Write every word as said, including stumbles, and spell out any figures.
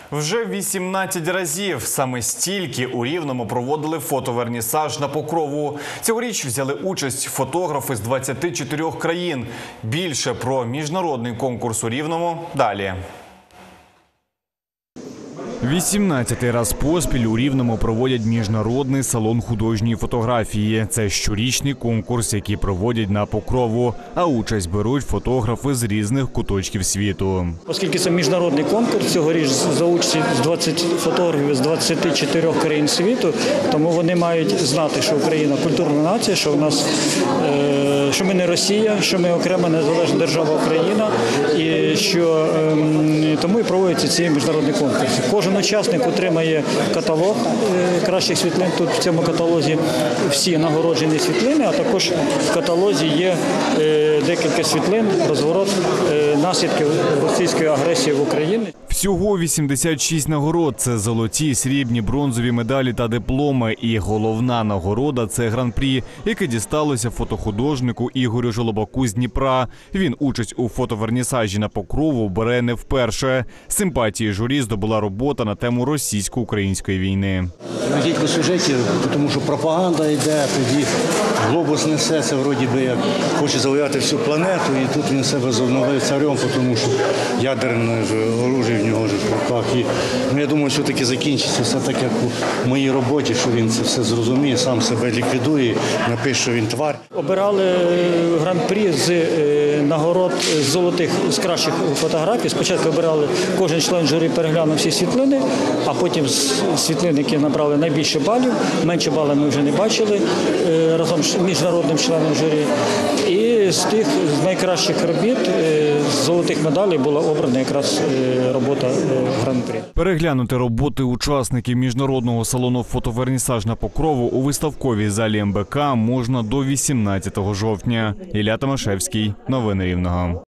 Вже вісімнадцять разів саме стільки у Рівному проводили фотовернісаж на Покрову. Цьогоріч взяли участь фотографи з двадцяти чотирьох країн. Більше про міжнародний конкурс у Рівному далі. вісімнадцятий раз поспіль у Рівному проводять міжнародний салон художньої фотографії. Це щорічний конкурс, який проводять на Покрову, а участь беруть фотографи з різних куточків світу. Оскільки це міжнародний конкурс, цьогоріч за участі двадцять фотографів з двадцяти чотирьох країн світу, тому вони мають знати, що Україна – культурна нація, що, в нас, що ми не Росія, що ми окрема незалежна держава Україна, і що тому і проводяться ці міжнародні конкурси. Кожен учасник отримає каталог кращих світлин. Тут в цьому каталозі всі нагороджені світлини, а також в каталозі є декілька світлин, розворот наслідків російської агресії в Україні. Всього вісімдесят шість нагород – це золоті, срібні, бронзові медалі та дипломи. І головна нагорода – це гран-прі, яке дісталося фотохудожнику Ігорю Жолобаку з Дніпра. Він участь у фотовернісажі на Покрову бере не вперше. Симпатії журі здобула робота на тему російсько-української війни. Декілька сюжетів, тому що пропаганда йде, тоді глобус несеться, вроді би, як хоче завоювати всю планету, і тут він себе зобновив царем, тому що ядерне оружие в нього ж в руках. І, ну, я думаю, що таки закінчиться все так, як у моїй роботі, що він це все зрозуміє, сам себе ліквідує, напише, що він твар. Обирали гран-прі з нагород з золотих, з кращих фотографій. Спочатку обирали, кожен член журі переглянув всі світлини, а потім з світлин, які набрали найбільше балів, менше балів ми вже не бачили разом з міжнародним членом журі. І з тих з найкращих робіт, з золотих медалей була обрана якраз робота гран-прі. Переглянути роботи учасників міжнародного салону «Фотовернісаж» на Покрову у виставковій залі ем бе ка можна до вісімнадцятого жовтня. Ілля Томашевський. Новини Рівного.